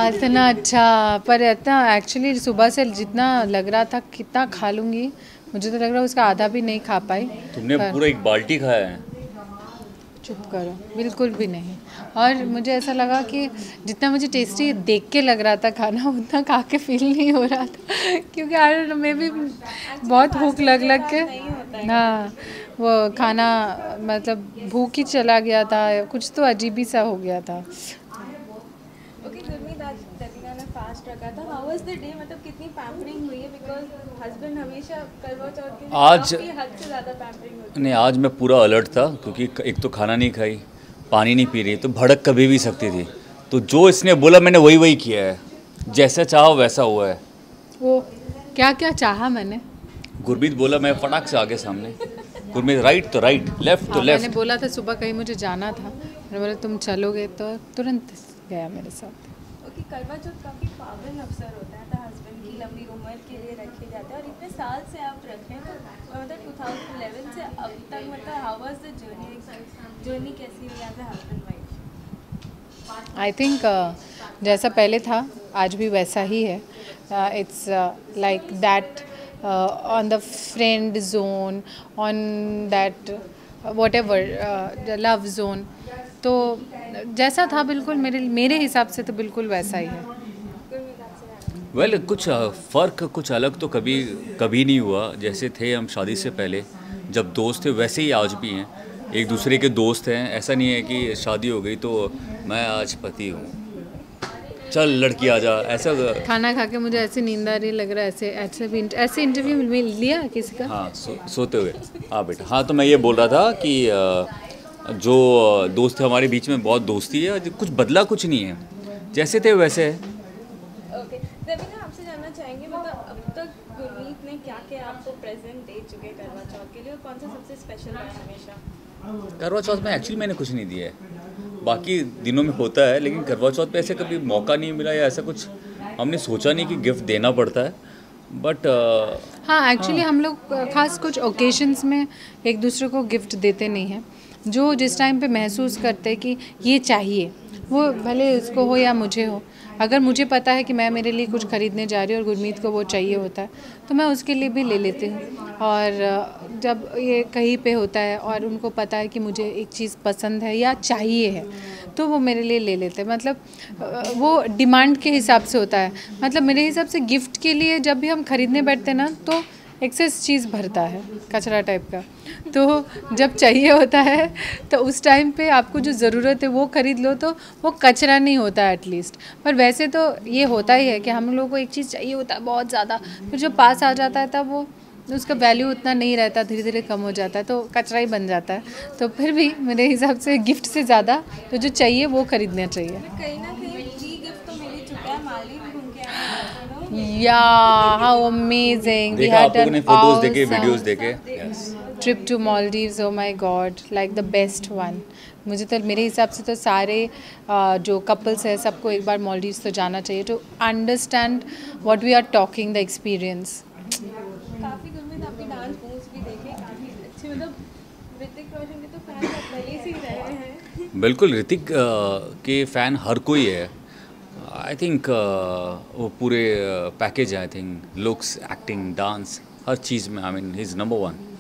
इतना अच्छा, पर इतना एक्चुअली सुबह से जितना लग रहा था कितना खा लूँगी, मुझे तो लग रहा है उसका आधा भी नहीं खा पाई। तुमने पूरा एक बाल्टी खाया है। चुप करो, बिल्कुल भी नहीं। और मुझे ऐसा लगा कि जितना मुझे टेस्टी देख के लग रहा था खाना, उतना खा के फील नहीं हो रहा था क्योंकि आई मैं भी बहुत भूख लग के, हाँ वो खाना मतलब भूख ही चला गया था, कुछ तो अजीब ही सा हो गया था। ओके गुरमीत, आज दीपिका ने फास्ट रखा था। How was the day? मतलब कितनी पैम्परिंग हुई है? बिकॉज हस्बैंड हमेशा करवा चौथ के दिन आज काफी हद से ज़्यादा पैम्परिंग होती है। नहीं, आज मैं पूरा अलर्ट था क्योंकि एक तो खाना नहीं खाई, पानी नहीं पी रही, तो भड़क कभी भी सकती थी। तो जो इसने बोला मैंने वही वही किया है, जैसा चाहा वैसा हुआ है। वो क्या क्या चाहा मैंने? गुरमीत बोला मैं फटाक से आगे सामने, गुरमीत राइट तो राइट, लेफ्ट तो लेफ्ट। मैंने बोला था सुबह कहीं मुझे जाना था, मैंने बोला तुम चलोगे, तो तुरंत गया मेरे साथ। ओके, करवा चौथ काफ़ी पावन अवसर होता है, तो हस्बैंड की लंबी उम्र के लिए रखे जाते हैं और इतने साल से आप रख रहे हैं, तो मतलब 2011 से अब तक मतलब हाउ वाज द जर्नी कैसी रही as a husband wife? I think जैसा पहले था आज भी वैसा ही है। It's like that on the friend zone, on that whatever love zone, तो जैसा था बिल्कुल मेरे हिसाब से तो बिल्कुल वैसा ही है। वेल कुछ फ़र्क कुछ अलग तो कभी कभी नहीं हुआ। जैसे थे हम शादी से पहले जब दोस्त थे, वैसे ही आज भी हैं, एक दूसरे के दोस्त हैं। ऐसा नहीं है कि शादी हो गई तो मैं आज पति हूँ, चल लड़की आ जा, ऐसा। खाना खा के मुझे ऐसी नींद आ रही लग रहा है, ऐसे इंटरव्यू मिल लिया किसी का? हाँ सोते हुए। हाँ बेटा, हाँ तो मैं ये बोल रहा था कि जो दोस्त थे हमारे बीच में, बहुत दोस्ती है, कुछ बदला कुछ नहीं है, जैसे थे वैसे है। ओके दीपिका, आपसे जानना चाहेंगे मतलब अब तक गुरमीत ने क्या क्या आपको प्रेजेंट दे चुके करवा चौथ के लिए, और कौन सा सबसे स्पेशल है हमेशा? करवा चौथ में एक्चुअली मैंने कुछ नहीं दिया है, बाकी दिनों में होता है, लेकिन करवा चौथ पे ऐसे कभी मौका नहीं मिला या ऐसा कुछ हमने सोचा नहीं कि गिफ्ट देना पड़ता है। बट हाँ एक्चुअली हम लोग खास कुछ ओकेजन्स में एक दूसरे को गिफ्ट देते नहीं हैं। जो जिस टाइम पे महसूस करते हैं कि ये चाहिए, वो भले उसको हो या मुझे हो, अगर मुझे पता है कि मैं मेरे लिए कुछ ख़रीदने जा रही हूँ और गुरमीत को वो चाहिए होता है, तो मैं उसके लिए भी ले लेती हूँ। और जब ये कहीं पे होता है और उनको पता है कि मुझे एक चीज़ पसंद है या चाहिए है, तो वो मेरे लिए ले लेते हैं। मतलब वो डिमांड के हिसाब से होता है। मतलब मेरे हिसाब से गिफ्ट के लिए जब भी हम ख़रीदने बैठते हैं ना, तो एक्सेस चीज़ भरता है, कचरा टाइप का। तो जब चाहिए होता है तो उस टाइम पे आपको जो ज़रूरत है वो ख़रीद लो, तो वो कचरा नहीं होता है एटलीस्ट। पर वैसे तो ये होता ही है कि हम लोगों को एक चीज़ चाहिए होता है बहुत ज़्यादा, फिर जो पास आ जाता है तब वो उसका वैल्यू उतना नहीं रहता, धीरे धीरे कम हो जाता है, तो कचरा ही बन जाता है। तो फिर भी मेरे हिसाब से गिफ्ट से ज़्यादा तो जो चाहिए वो ख़रीदना चाहिए। कहीं ना कहीं फ्री गिफ्ट तो मिल ही चुका है, मालदीव घूम के आए हैं। या हाउ अमेजिंग, वी देखा हैड आप लोगों ने एन फोटोज देखे, वीडियोस ऑसम देखे। Yes, trip to Maldives. Oh my god, like the best one. मुझे तो मेरे हिसाब से तो सारे जो कपल्स हैं सबको एक बार मालदीव्स तो जाना चाहिए, to understand what we are talking, the experience. काफ़ी गुरमीत आपके डांस मूव्स भी देखे, काफ़ी अच्छे, मतलब ऋतिक रोशन के तो फैन आप पहले से ही रहे हैं। बिल्कुल ऋतिक के फ़ैन हर कोई है। आई थिंक वो पूरे पैकेज है। I think looks, acting, dance, हर चीज़ में I mean he is number 1।